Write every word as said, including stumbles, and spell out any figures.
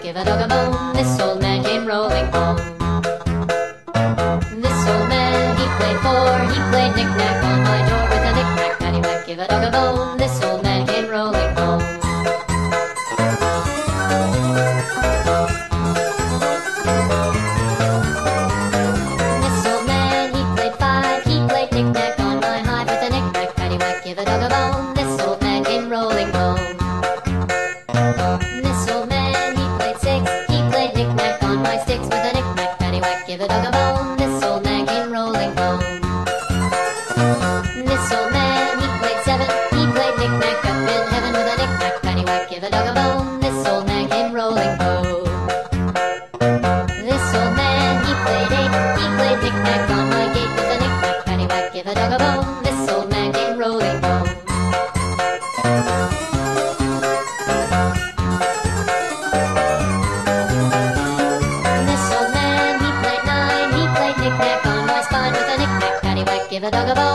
give a dog a bone. This old man came rolling home. This old man, he played four, he played knick-knack on my door with a knick-knack, paddywhack, give a dog a bone. This old man came rolling home. This old man, he played five, he played knick-knack on my hive with a knick-knack, paddywhack, give a dog a bone. This old man came rolling home. This old man, he played six, he played knick-knack on my sticks with a knick-knack, paddywhack, give a dog a bone. This old man came rolling home. This old man, he played seven, he played knick-knack up in heaven with a knick-knack, paddywhack, give a dog a bone. This old man came rolling home. This old man, he played eight, he played knick-knack on my gate with a knick-knack, paddywhack, give a dog a bone. This old man came rolling home. This old man, he played nine, he played knick-knack on my spine with a knick-knack, paddywhack, give a dog a bone.